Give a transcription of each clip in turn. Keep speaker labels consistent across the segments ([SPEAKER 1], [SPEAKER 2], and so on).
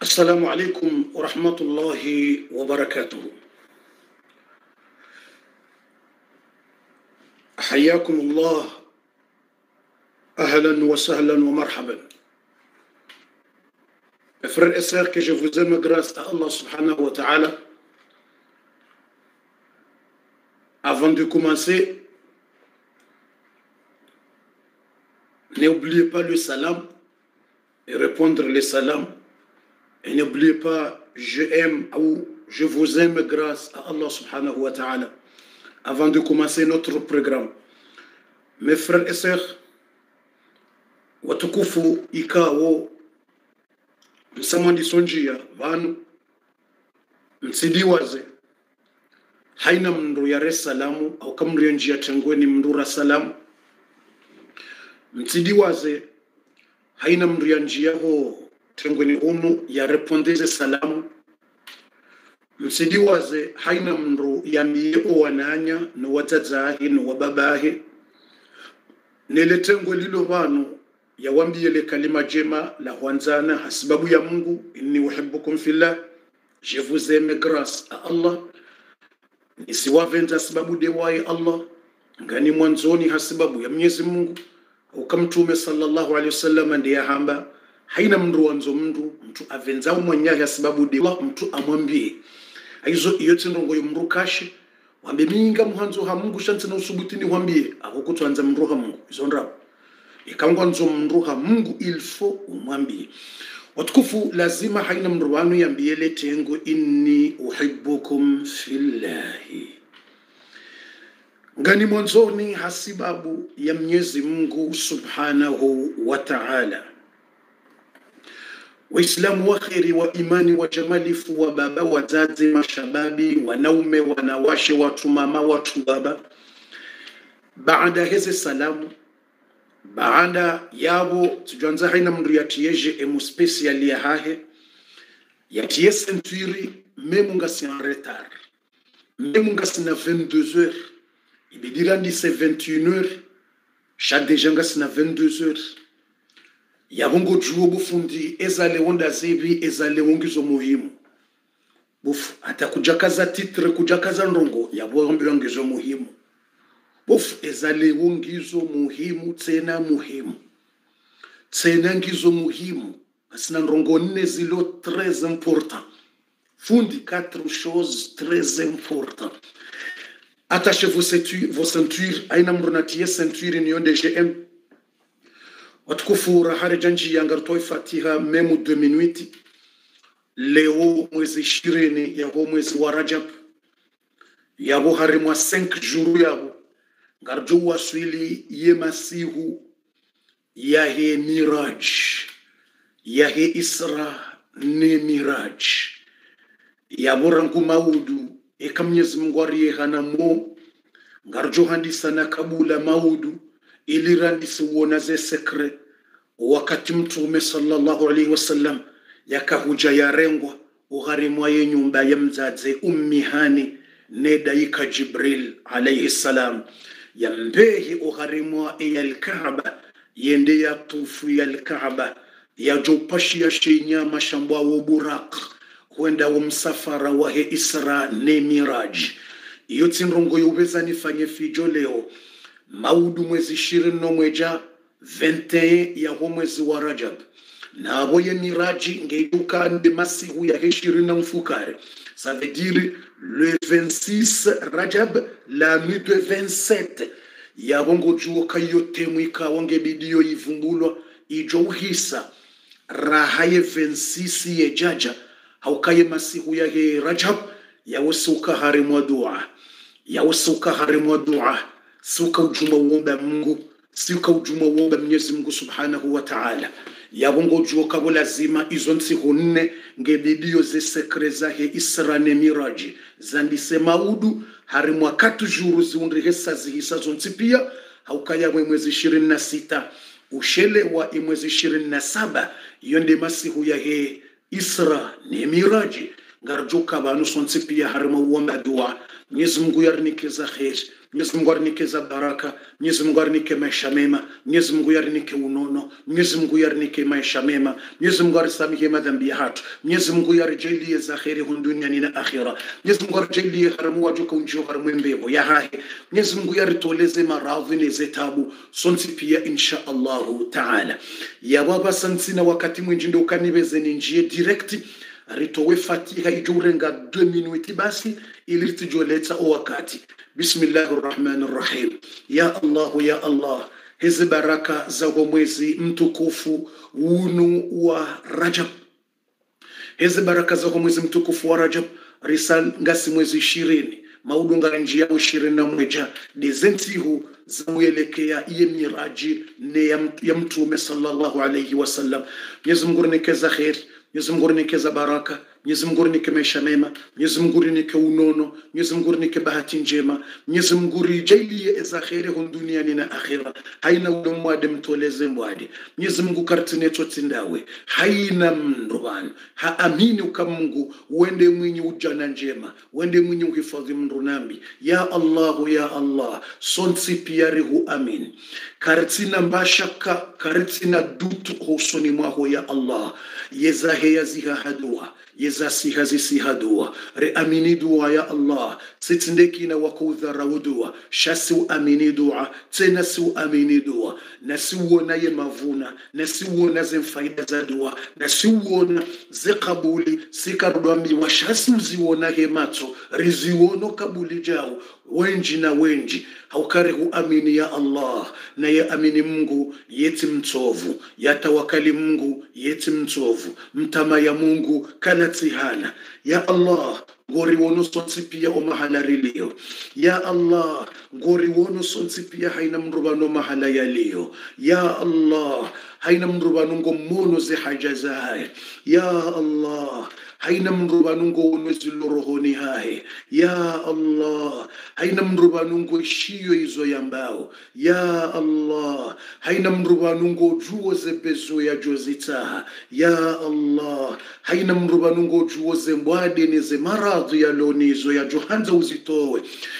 [SPEAKER 1] السلام عليكم ورحمة الله وبركاته. حياكم الله، أهلا وسهلا ومرحبا. Frères et sœurs, que je vous aime grâce à Allah subhanahu wa ta'ala. Avant de commencer, n'oubliez pas le salam et répondre le salam. Et n'oubliez pas, je aime ou je vous aime grâce à Allah subhanahu wa ta'ala. Avant de commencer notre programme, mes frères et sœurs, watukufu ikawo msamani sonjia vanu msidiwaze haina mndu yare salamu au kamri njia tangweni mndura salamu msidiwaze haina mndu ya njia ho tangweni unu ya repondeze salamu msidiwaze haina mndu ya miye owananya no watazahi no wababahi nele tengwe lilo vanu yawambie le kalima jema la huanzana hasibabu ya Mungu, inni uhibbukum fillah, je vous aime grâce à Allah. Nisiwavenda sababu dewaye Allah, ngani mwanzoni hasibabu ya Mwenyezi Mungu. Ukamtume sallallahu alaihi wasallam ndiye hamba haina mndu wanzo mtu avenzao mwanyahi hasibabu dewa mtu amwambie aizo yote ndongo yumrukashi wambe minga muhanzo ha Mungu shanti na usubutini wambie akukutwanza mndu ha Mungu izo ndabo ikangwa nzo mruha Mungu il faut umwambie. Watukufu lazima haina mruwanu yambiele tengo inni uhibbukum fillahi. Ngani mwanzoni hasibabu ya Mwenyezi Mungu subhanahu wa ta'ala. Waislamu wa kheri wa imani wa jamalifu wa baba wazazi mashababi wanaume wanawashe watu mama watu baba. Baada heze salamu baada yabo tujanza haina mndu yatiyeje emu special ya hahe yatiye century memunga si en retard memunga si na 22 heures ibidirandi se 21 heures chaque déjà nga si na 22 heures yabongo juo bufundi ezale wonda zebi ezale wongizo muhimu bufu atakujakaza titre kujakaza ndongo yabo ngizo muhimu bof ezale wongizo muhimu tena muhimu tena ngizo muhimu asina ndongo nne zilo très important fundi 4 choses très important. Attachez vos ceintures aina mrunatie ceinture ni yonde GM watukufura hare janji yangartoi fatiha memu 2 minuti leo mwezi 20 ya mwezi wa Rajab yabo hare mwa 5 jours yabo garjo waswili ye masihu yahe miraj yahe isra ne miraj yaborangu maudu ekamnyezi mngwari hana mo garjo handisa na kabula maudu ili randisi uona ze sekre wakati mtume sallallahu alaihi wasallam yakahuja yarengwa uharimwa ye nyumba ya mzaze ummihani nedaika Jibril alaihi salam yambehi uharimwa ya al-Kaaba yende ya tufu ya al-Kaaba ya jopashi ya shinyama shambwa wa Buraq huenda wa msafara wa he Isra ne Miraj yoti nrongo yubeza nifanye fijo leo maudu mwezi 20 mweja 21 ya mwezi wa Rajab na abo ye Miraji ngeiduka ndi masihu ya he 20 mfukare. Ça veut dire le 26 Rajab, la nuit de 27. Yabongo juo kayote mwika wange bidio ivumbulwa ijouhisa rahaye 26 ye jaja haukaye masihu ya he Rajab yawasuka harimwa dua yawasuka harimwa dua suka ujuma uomba Mungu suka ujuma uomba Mwenyezi Mungu subhanahu wa ta'ala yabongo juo kabo lazima izo nsiku nne ngebidio ze sekre zahe Isra ne Miraji zandise maudu harimwa 4 jours ziundri hesa zihisa zonsi pia haukaya mwezi 26 ushele wa mwezi 27 yonde masihu ya he Isra ne Miraji ngarjuka banu sonsi pia harma uomba dua. Mwenyezi Mungu yarnike za khair, Mwenyezi Mungu yarnike za baraka, Mwenyezi Mungu yarnike maisha mema, Mwenyezi Mungu yarnike unono, Mwenyezi Mungu yarnike maisha mema, Mwenyezi Mungu arisamehe madhambi yetu, Mwenyezi Mungu yarjalie za khair duniani na akhira, Mwenyezi Mungu yarjalie haramu wajuka unjio haramu mbebo ya hahe, Mwenyezi Mungu yaritoleze maradhi na zetabu sonsi pia insha Allahu taala. Ya baba sansina wakati mwingi ndo kanibeze ninjie direct ritowe Fatiha ijurenga 2 minuti basi ili tujoleta o wakati. Bismillahirrahmanirrahim. Ya Allah, hizi baraka za mwezi mtukufu unu wa Rajab, hizi baraka za mwezi mtukufu wa Rajab risal ngasi mwezi 20 maudunga njia 21 dezentihu za mwelekea iye miraji ne ya mtume sallallahu alayhi wasallam. Mwenyezi Mungu nikeza khair, Mwenyezi Mungu nikeza baraka, Mwenyezi Mungu nike maisha mema, Mwenyezi Mungu nike unono, Mwenyezi Mungu nike bahati njema, Mwenyezi Mungu rijalie za khair duniani na akhira. Haina udomo ade mtoleze mwade, Mwenyezi Mungu kartine totindawe, haina mndobano, haamini ukamungu, uende mwinyi ujana njema, uende mwinyi uhifadhi mndunambi. Ya Allah, sonsi piyarihu amin. Kartina mbashaka, kartina dutu husoni mwaho ya Allah, yezahe yaziha hadua, yezasi hazisi hadua, re amini dua ya Allah, sitindeki na wakudharau dua, shasi amini dua, tena si amini dua, na si uona ye mavuna, na si uona zemfaida za dua, na si uona ze kabuli, si karudwambi wa shasi uziona he mato, riziwono kabuli jao, wenji na wenji, haukarihu amini ya Allah, na ya amini Mungu yeti mtovu, ya tawakali Mungu yeti mtovu, mtama ya Mungu kana tihana. Ya Allah, ngori wono sonsi pia o mahala rilio. Ya Allah, ngori wono sonsi pia haina mrubano mahala ya lio. Ya Allah, haina mrubano ngomono ze hajaza hai. Ya Allah, haina mrubanungo unwezilo rohoni hae. Ya Allah, haina mrubanungo ishiyo izo yambao. Ya Allah, haina mrubanungo juo zebezo ya jozitaha. Ya Allah, haina mrubanungo juo zembwade neze maradhi ya lonizo ya johanza uzitowe.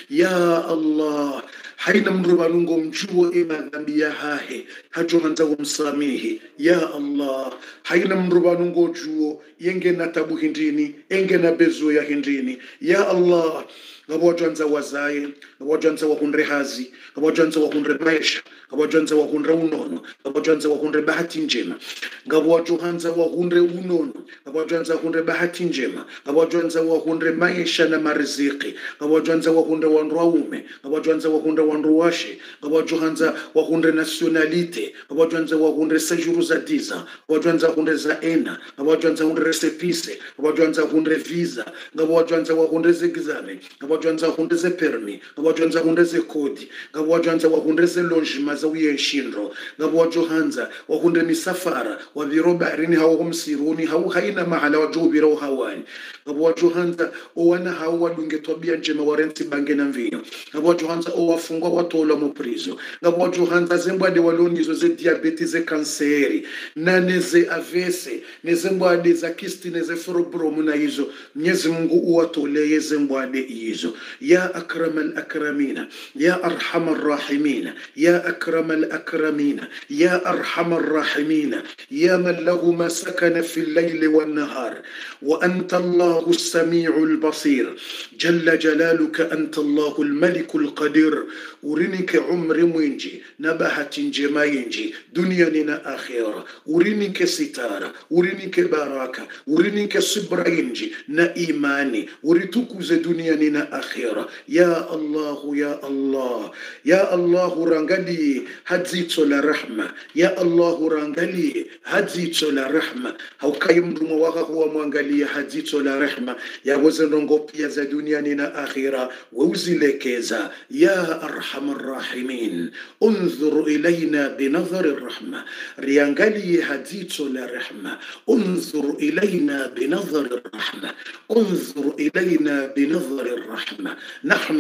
[SPEAKER 1] Ya Allah, haina mrubanungo mjuo ema dhambi ya hahe hajohanza umsamihi. Ya Allah, haina mrubanungo juo yenge na tabu hindini, enge na bezo ya hindini. Ya Allah, ngabwajanza wazaye, ngabwajanza wakundre hazi, ngabwajanza wakundre maisha, ngabwajanza wakundre unono, ngabwajanza wakundre bahati njema, ngabwajanza wakundre unono, ngabwajanza wakundre bahati njema, ngabwajanza wakundre maisha na mariziki, ngabwajanza wakundre wanduaume, ngabwajanza wakundre wanduwashe, ngabwajanza wakundre nationalite, ngabwajanza wakundre sejuru za diza, ngabwajanza wakundre za ena, ngabwajanza wakundre sepise, ngabwajanza wakundre visa, ngabwajanza wakundre zegizame, ngabwajanza wakundre ze permi, ngabwajanza wakundre ze kodi, ngabwajanza wakundre ze logement za uyenshinro, ngabwajanza wakundre misafara wabiro baharini hawo msiruni hawo haina mahala wajubira hawani, ngabwajanza owana hawo wadunge tobia njema warenti bange na mvino, ngabwajanza owafungwa watola mu prizo, ngabwajanza zembwade walonizo ze diabetes ze kanseri nane ze avese nezembwade za kisti neze fibromu na hizo. Mwenyezi Mungu uwatoleye zembwade hizo. Ya akramal akramina, ya arhamar rahimina, ya akramal akramina, ya arhamar rahimina, ya man lahu ma sakana fil layli wan nahar wa anta Allahu as-sami'ul basir jalla jalaluka anta Allahu al-malikul qadir. Urinike umri mwingi na bahati njema yingi duniani na akhira, urinike sitara, urinike baraka, urinike subra yingi na imani, uritukuze duniani na akhira. Ya Allah, ya Allah, ya Allah, rangali hadzito la rahma. Ya Allah, rangali hadzito la rahma. Haukai mdumo waka huwa mwangalia hadzito la rahma ya wazendongo pia za duniani na akhira, wauzilekeza. Ya arham أرحم الراحمين انظر إلينا بنظر الرحمة ريانغالي هديتو لرحمة انظر إلينا بنظر الرحمة انظر إلينا بنظر الرحمة نحن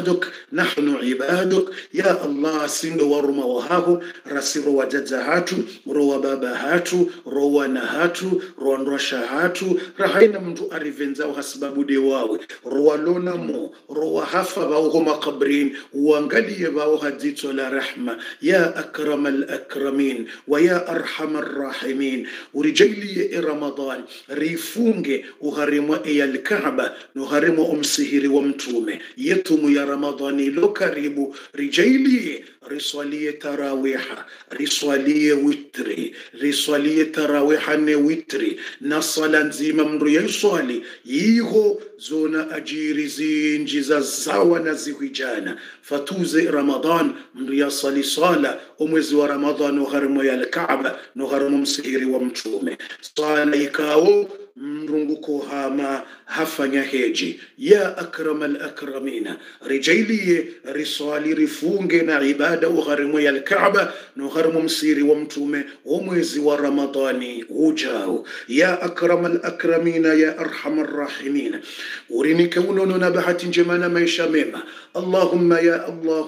[SPEAKER 1] عبادك يا الله سنو ورما وهاهو رسيرو وجدza hatu rowa baba hatu rowa na hatu roandrosha hatu rahaina mtu arivenzao hasibabu de wawe rowa lona mo rowa hafa bao makabrin uangalie bao hadito la rahma ya akramal akramin wa ya arhamar rahimin urijailie Ramadan rifunge uharimwa ya Kaaba no harimo umsihiri wa mtume yetumu ya Ramadhani lo karibu rijailie riswalie tarawiha riswalie witri riswalie tarawiha ne witri na sala nzima mru ya swali yiho zona ajiri zinji za zawa na ziwijana fatuze Ramadan mru ya sali sala umwezi wa Ramadhan no harimo ya Kaaba no harimo msihiri wa mtume sala ikao mrunguko hama hafanya heji ya akramal akramina rijailie riswali rifunge na ibada ugharimu ya Kaaba na ugharimu msiri wa mtume wa mwezi wa Ramadhani ujao ya akramal akramina ya arhamar rahimina urinike unono na bahati njema na maisha mema Allahumma ya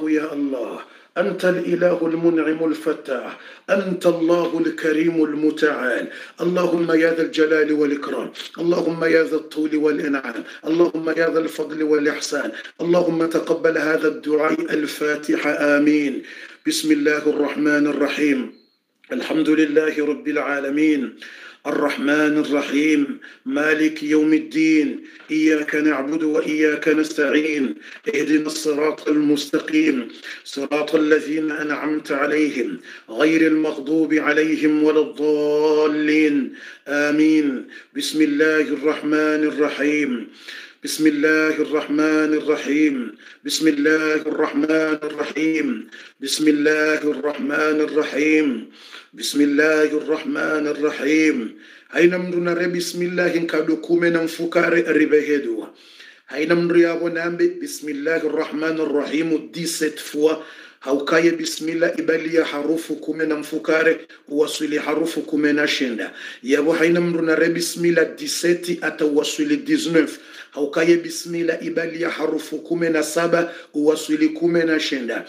[SPEAKER 1] Allah أنت الإله المنعم الفتاح أنت الله الكريم المتعال اللهم يا ذا الجلال والإكرام اللهم يا ذا الطول والإنعام اللهم يا ذا الفضل والإحسان اللهم تقبل هذا الدعاء الفاتحة آمين بسم الله الرحمن الرحيم الحمد لله رب العالمين الرحمن الرحيم مالك يوم الدين إياك نعبد وإياك نستعين اهدنا الصراط المستقيم صراط الذين أنعمت عليهم غير المغضوب عليهم ولا الضالين آمين بسم الله الرحمن الرحيم بسم الله الرحمن الرحيم بسم الله الرحمن الرحيم بسم الله الرحمن الرحيم بسم الله الرحمن الرحيم هاينا مدونا ري بسم الله نكادو كومنا مفكار ريبهدوا هاينا مدريا ونامبي بسم الله الرحمن الرحيم 17 فوا haukaye bismillah ibalia harufu kumena mfukare uwasili harufu kumena shenda yabo haina mru na re bismillah 17 ata uwasili 19 haukaye bismillah ibalia harufu kumena saba uwasili kumena shenda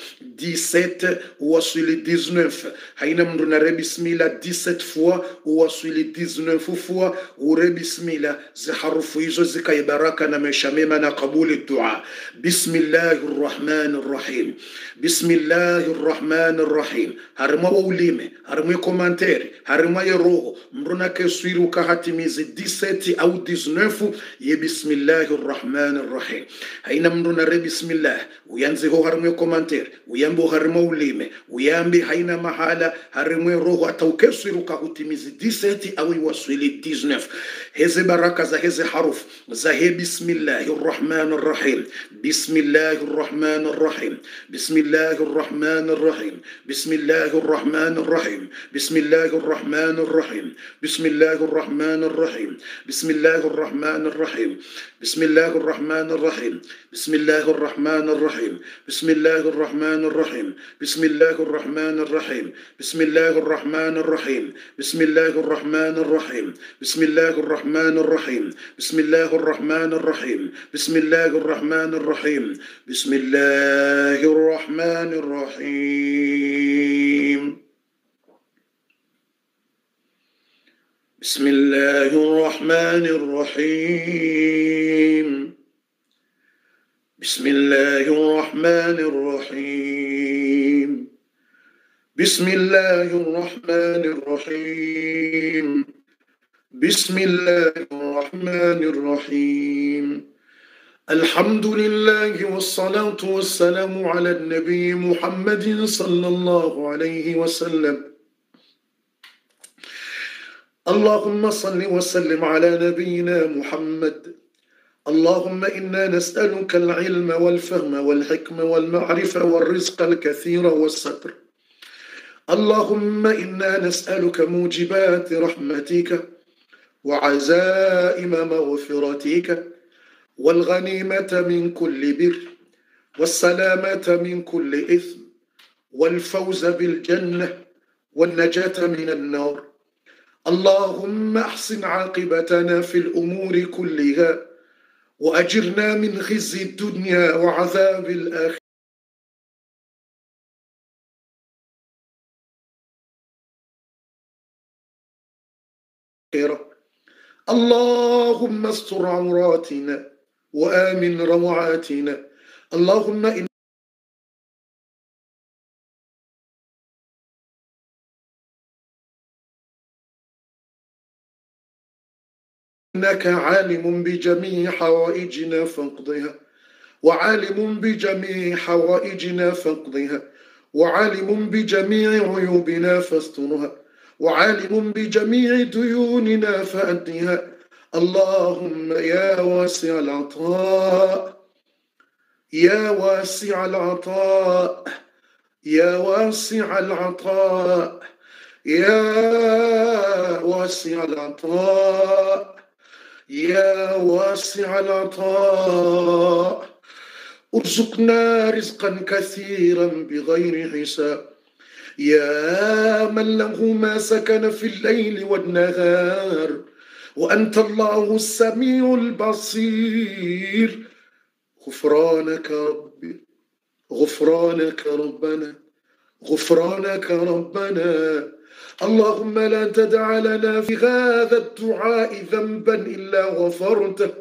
[SPEAKER 1] 17 uwasili 19 haina mru na re bismillah 17 fois uwasili 19 fois ure bismillah zi harufu hizo zikaye baraka na maisha mema na kabuli dua bismillahir rahmanir rahim bismillah الرحمن الرحيم harma ulime harma commentaire harma roho mruna keswiru kahatimizi 17 au 19 ye bismillahir rahmanir rahim haina mruna re bismillah uyanze ho harma commentaire uyambo harma ulime uyambi haina mahala harma roho ataukeswiru kahutimizi 17 au waswili 19 heze baraka za heze haruf za he bismillahir rahmanir rahim bismillahir rahmanir rahim bismillahir الرحمن الرحيم بسم الله الرحمن الرحيم بسم الله الرحمن الرحيم بسم الله الرحمن الرحيم بسم الله الرحمن الرحيم بسم الله الرحمن الرحيم بسم الله الرحمن الرحيم بسم الله الرحمن الرحيم بسم الله الرحمن الرحيم بسم الله الرحمن الرحيم بسم الله الرحمن الرحيم بسم الله الرحمن الرحيم بسم الله الرحمن الرحيم بسم الله الرحمن الرحيم بسم الله الرحمن الرحيم بسم الله الرحمن الرحيم بسم الله الرحمن الرحيم بسم الله الرحمن الرحيم بسم الله الرحمن الرحيم الحمد لله والصلاة والسلام على النبي محمد صلى الله عليه وسلم اللهم صل وسلم على نبينا محمد اللهم إنا نسألك العلم والفهم والحكم والمعرفة والرزق الكثير والستر اللهم إنا نسألك موجبات رحمتك وعزائم مغفرتك والغنيمة من كل بر والسلامة من كل إثم، والفوز بالجنة، والنجاة من النار. اللهم أحسن عاقبتنا في الأمور كلها، وأجرنا من خزي الدنيا وعذاب الآخرة. اللهم استر عوراتنا وآمن روعاتنا. اللهم إنك عالم بجميع حوائجنا فاقضها، وعالم بجميع حوائجنا فاقضها، وعالم بجميع عيوبنا فاسترها، وعالم بجميع ديوننا فأدها. اللهم يا واسع العطاء، يا واسع العطاء، يا واسع العطاء، يا واسع العطاء، يا واسع العطاء، ارزقنا رزقا كثيرا بغير حساب. يا من له ما سكن في الليل والنهار، وأنت الله السميع البصير. غفرانك ربي، غفرانك ربنا، غفرانك ربنا. اللهم لا تدع لنا في هذا الدعاء ذنبا إلا غفرته.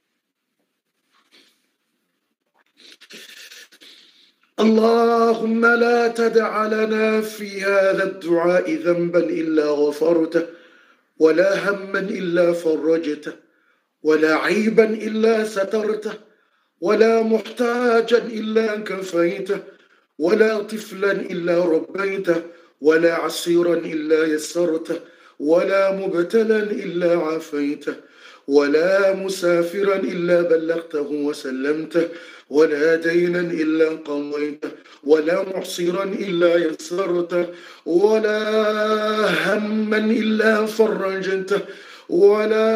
[SPEAKER 1] اللهم لا تدع لنا في هذا الدعاء ذنبا إلا غفرته، ولا هما إلا فرجته، ولا عيبا إلا سترته، ولا محتاجا إلا كفيته، ولا طفلا إلا ربيته، ولا عسيرا إلا يسرته، ولا مبتلا إلا عافيته، ولا مسافرا إلا بلغته وسلمته، ولا دينا إلا قضيته، ولا محصرا إلا يسرته، ولا هما إلا فرجته، ولا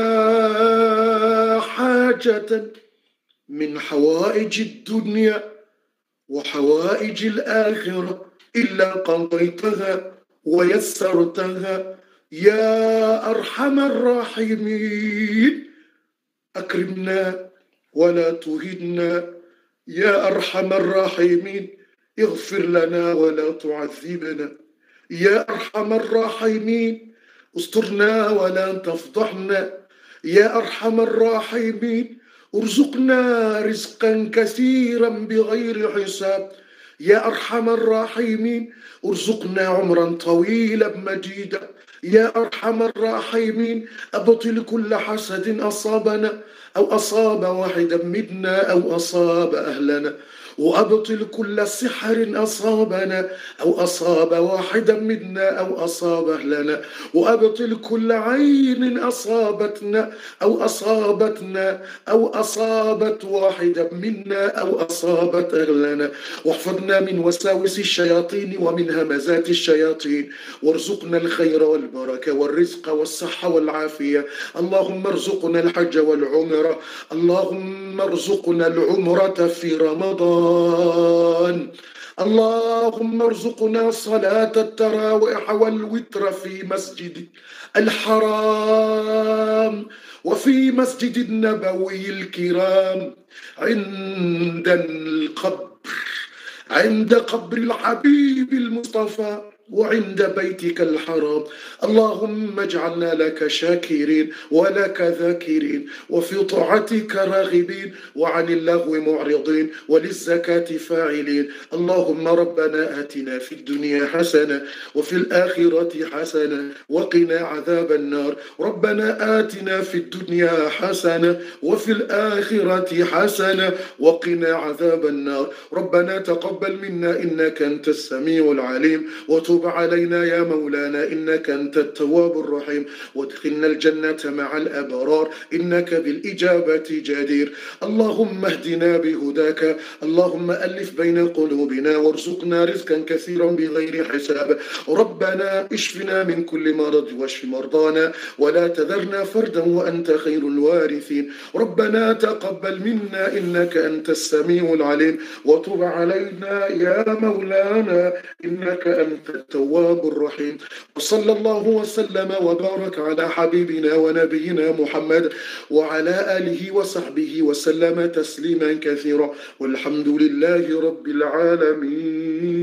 [SPEAKER 1] حاجة من حوائج الدنيا وحوائج الآخرة إلا قضيتها ويسرتها يا أرحم الراحمين. أكرمنا ولا تهنا يا أرحم الراحمين. اغفر لنا ولا تعذبنا يا أرحم الراحمين. استرنا ولا تفضحنا يا أرحم الراحمين. ارزقنا رزقا كثيرا بغير حساب يا أرحم الراحمين. ارزقنا عمرا طويلا مجيدا يا أرحم الراحمين. أبطل كل حسد أصابنا أو أصاب واحدا منا أو أصاب أهلنا، وأبطل كل سحر أصابنا أو أصاب واحدا منا أو أصاب أهلنا، وأبطل كل عين أصابتنا أو أصابتنا أو أصابت واحدا منا أو أصابت أهلنا، واحفظنا من وساوس الشياطين ومن همزات الشياطين، وارزقنا الخير والبركة والرزق والصحة والعافية. اللهم ارزقنا الحج والعمرة، اللهم ارزقنا العمرة في رمضان. اللهم ارزقنا صلاة التراويح والوتر في مسجد الحرام وفي مسجد النبوي الكرام عند قبر الحبيب المصطفى وعند بيتك الحرام. اللهم اجعلنا لك شاكرين ولك ذاكرين، وفي طاعتك راغبين، وعن اللغو معرضين، وللزكاة فاعلين. اللهم ربنا آتنا في الدنيا حسنة وفي الآخرة حسنة وقنا عذاب النار. ربنا آتنا في الدنيا حسنة وفي الآخرة حسنة وقنا عذاب النار. ربنا تقبل منا إنك أنت السميع العليم، وتب وتب علينا يا مولانا إنك أنت التواب الرحيم، وادخلنا الجنة مع الأبرار إنك بالإجابة جدير. اللهم اهدنا بهداك، اللهم ألف بين قلوبنا وارزقنا رزقا كثيرا بغير حساب. ربنا اشفنا من كل مرض واشف مرضانا ولا تذرنا فردا وأنت خير الوارثين. ربنا تقبل منا إنك أنت السميع العليم، وتب علينا يا مولانا إنك أنت التواب الرحيم. وصلى الله وسلم وبارك على حبيبنا ونبينا محمد وعلى آله وصحبه وسلم تسليما كثيرا، والحمد لله رب العالمين.